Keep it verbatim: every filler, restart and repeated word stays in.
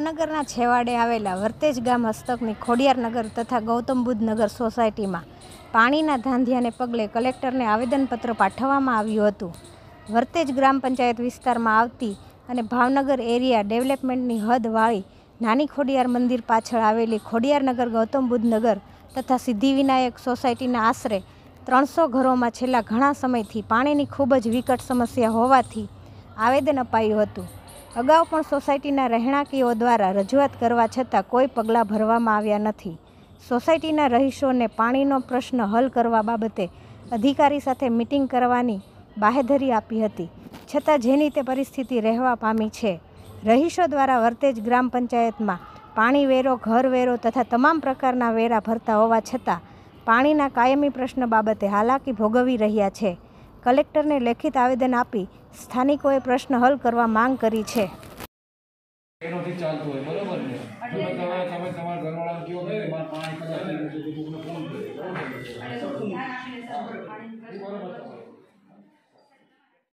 ભાવનગરના છેવાડે આવેલા વર્તેજ ગામ હસ્તકની ખોડિયારનગર તથા ગૌતમ બુદ્ધ નગર સોસાયટીમાં પાણીના ધાંધિયાને પગલે કલેક્ટરને આવેદનપત્ર પાઠવવામાં આવ્યું હતું. વર્તેજ ગ્રામ પંચાયત વિસ્તારમાં આવતી અને ભાવનગર એરિયા ડેવલપમેન્ટની હદવાળી નાની ખોડિયાર મંદિર પાછળ આવેલી ખોડિયારનગર ગૌતમ બુદ્ધ નગર તથા સિદ્ધિવિનાયક સોસાયટીના આશરે ત્રણસો ઘરોમાં છેલ્લા ઘણા સમયથી પાણીની ખૂબ જ વિકટ સમસ્યા હોવાથી આવેદન અપાયું હતું. અગાઉ પણ સોસાયટીના રહેણાંકીઓ દ્વારા રજૂઆત કરવા છતાં કોઈ પગલાં ભરવામાં આવ્યા નથી. સોસાયટીના રહીશોને પાણીનો પ્રશ્ન હલ કરવા બાબતે અધિકારી સાથે મિટિંગ કરવાની બાહેધરી આપી હતી, છતાં જેની તે પરિસ્થિતિ રહેવા પામી છે. રહીશો દ્વારા વર્તેજ ગ્રામ પંચાયતમાં પાણી વેરો, ઘર વેરો તથા તમામ પ્રકારના વેરા ભરતા હોવા છતાં પાણીના કાયમી પ્રશ્ન બાબતે હાલાકી ભોગવી રહ્યા છે. કલેક્ટરને લેખિત આવેદન આપી સ્થાનિકોએ પ્રશ્ન હલ કરવા માંગ કરી છે. એનોથી ચાલતું હોય બરોબર ને, તમે તમે તમે તમારા ઘરવાળાને કહો કે મારે પાણી કદાચ